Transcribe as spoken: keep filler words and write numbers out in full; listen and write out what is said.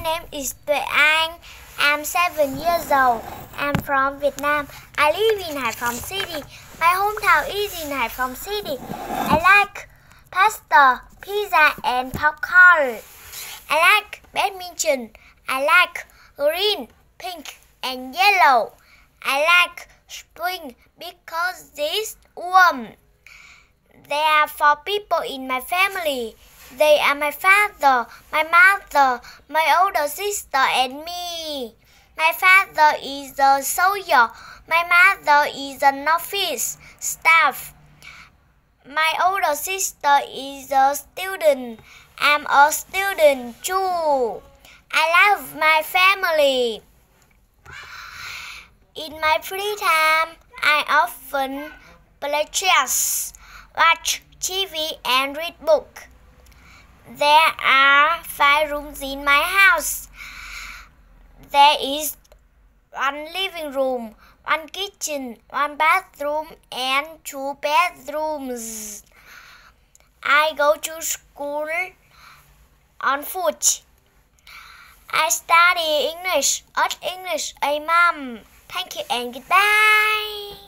name is Tuệ Anh. I'm seven years old. I'm from Vietnam. I live in Hải Phòng City. My hometown is in Hải Phòng City. I like pasta, pizza, and popcorn. I like badminton. I like green, pink, and yellow. I like spring because it's warm. There are four people in my family. They are my father, my mother, my older sister, and me. My father is a soldier. My mother is an office staff. My older sister is a student. I'm a student too. I love my family. In my free time, I often play chess, watch T V, and read books. There are five rooms in my house. There is one living room, one kitchen, one bathroom, and two bedrooms. I go to school on foot. I study English at English A Mom. Thank you and goodbye.